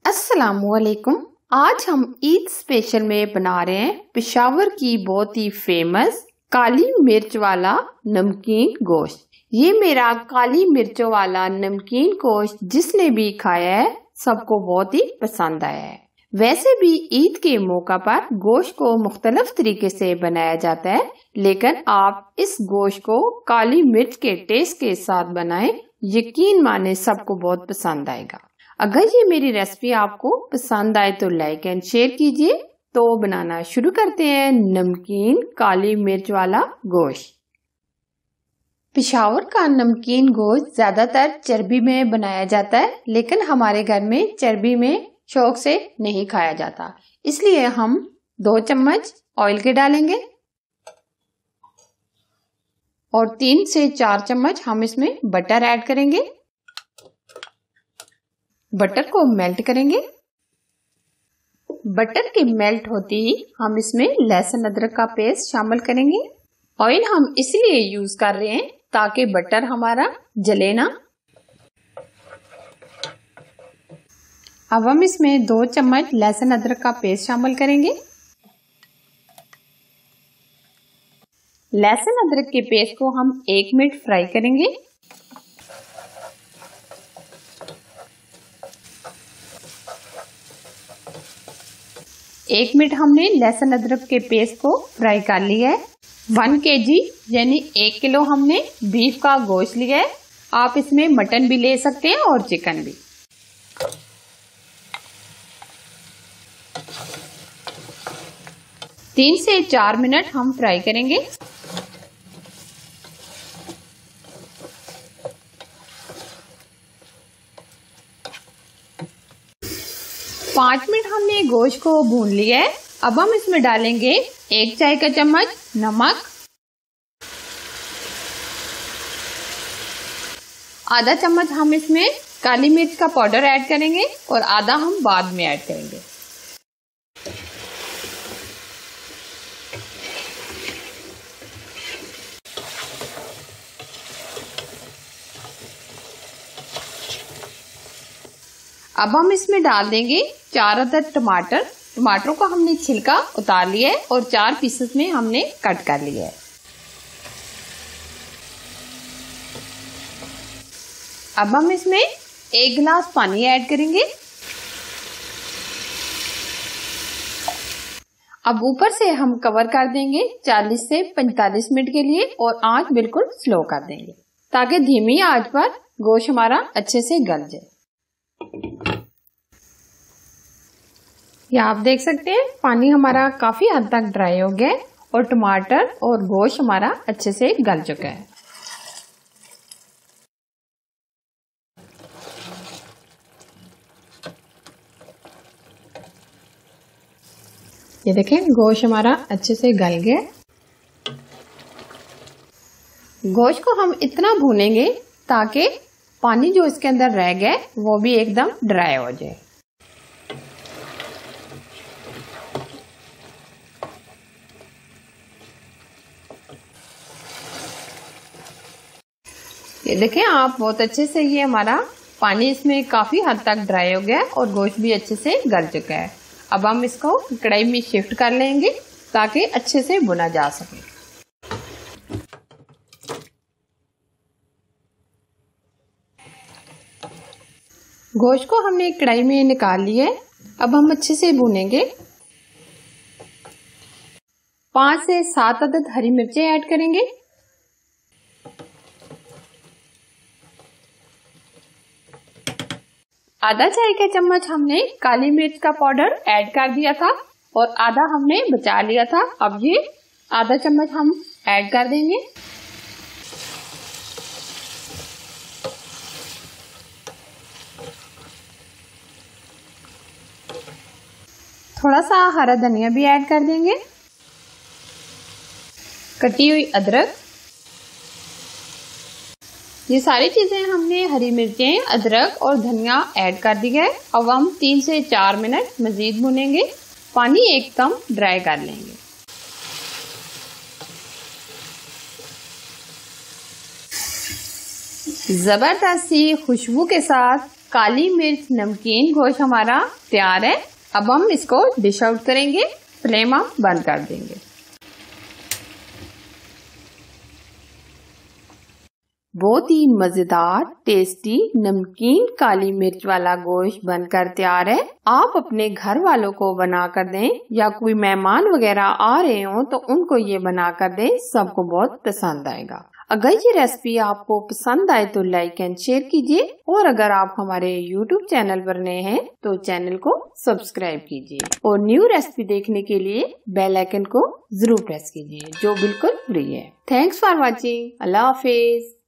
अस्सलामुअलैकुम। आज हम ईद स्पेशल में बना रहे हैं पेशावर की बहुत ही फेमस काली मिर्च वाला नमकीन गोश्त। ये मेरा काली मिर्चों वाला नमकीन गोश्त जिसने भी खाया है सबको बहुत ही पसंद आया है। वैसे भी ईद के मौका पर गोश्त को मुख्तलिफ तरीके से बनाया जाता है, लेकिन आप इस गोश्त को काली मिर्च के टेस्ट के साथ बनाएं, यकीन माने सबको बहुत पसंद आएगा। अगर ये मेरी रेसिपी आपको पसंद आए तो लाइक एंड शेयर कीजिए। तो बनाना शुरू करते हैं नमकीन काली मिर्च वाला गोश्त। पेशावर का नमकीन गोश्त ज्यादातर चर्बी में बनाया जाता है, लेकिन हमारे घर में चर्बी में शौक से नहीं खाया जाता, इसलिए हम 2 चम्मच ऑयल के डालेंगे और 3 से 4 चम्मच हम इसमें बटर ऐड करेंगे। बटर को मेल्ट करेंगे। बटर के मेल्ट होते ही हम इसमें लहसुन अदरक का पेस्ट शामिल करेंगे। ऑयल हम इसलिए यूज कर रहे हैं ताकि बटर हमारा जले ना। अब हम इसमें 2 चम्मच लहसुन अदरक का पेस्ट शामिल करेंगे। लहसुन अदरक के पेस्ट को हम 1 मिनट फ्राई करेंगे। एक मिनट हमने लहसुन अदरक के पेस्ट को फ्राई कर लिया है। 1 kg यानी 1 किलो हमने बीफ का गोश्त लिया है। आप इसमें मटन भी ले सकते हैं और चिकन भी। तीन से 4 मिनट हम फ्राई करेंगे। पाँच मिनट हमने गोश्त को भून लिया है। अब हम इसमें डालेंगे 1 चाय का चम्मच नमक, आधा चम्मच हम इसमें काली मिर्च का पाउडर ऐड करेंगे और आधा हम बाद में ऐड करेंगे। अब हम इसमें डाल देंगे 4 अदद टमाटर। टमाटरों का हमने छिलका उतार लिया है और 4 पीसेस में हमने कट कर लिया है। अब हम इसमें 1 गिलास पानी ऐड करेंगे। अब ऊपर से हम कवर कर देंगे 40 से 45 मिनट के लिए और आंच बिल्कुल स्लो कर देंगे ताकि धीमी आंच पर गोश्त हमारा अच्छे से गल जाए। ये आप देख सकते हैं पानी हमारा काफी हद तक ड्राई हो गया है और टमाटर और गोश्त हमारा अच्छे से गल चुका है। ये देखें गोश्त हमारा अच्छे से गल गया। गोश्त को हम इतना भूनेंगे ताकि पानी जो इसके अंदर रह गया वो भी एकदम ड्राई हो जाए। ये देखें आप बहुत अच्छे से, ये हमारा पानी इसमें काफी हद तक ड्राई हो गया है और गोश्त भी अच्छे से गल चुका है। अब हम इसको कढ़ाई में शिफ्ट कर लेंगे ताकि अच्छे से भुना जा सके। गोश्त को हमने कढ़ाई में निकाल लिया है। अब हम अच्छे से भूनेंगे। 5 से 7 अदद हरी मिर्चें ऐड करेंगे। आधा चाय का चम्मच हमने काली मिर्च का पाउडर ऐड कर दिया था और आधा हमने बचा लिया था। अब ये आधा चम्मच हम ऐड कर देंगे। थोड़ा सा हरा धनिया भी ऐड कर देंगे। कटी हुई अदरक, ये सारी चीजें हमने हरी मिर्चें, अदरक और धनिया ऐड कर दिया है। अब हम 3 से 4 मिनट मजीद भुनेंगे। पानी एकदम ड्राई कर लेंगे। जबरदस्त सी खुशबू के साथ काली मिर्च नमकीन गोश्त हमारा तैयार है। अब हम इसको डिश आउट करेंगे, फ्लेम हम बंद कर देंगे। बहुत ही मजेदार टेस्टी नमकीन काली मिर्च वाला गोश्त बनकर तैयार है। आप अपने घर वालों को बना कर दें या कोई मेहमान वगैरह आ रहे हो तो उनको ये बना कर दें, सबको बहुत पसंद आएगा। अगर ये रेसिपी आपको पसंद आए तो लाइक एंड शेयर कीजिए, और अगर आप हमारे YouTube चैनल पर नए हैं तो चैनल को सब्सक्राइब कीजिए, और न्यू रेसिपी देखने के लिए बेल आइकन को जरूर प्रेस कीजिए जो बिल्कुल फ्री है। Thanks for watching. अल्लाह हाफिज।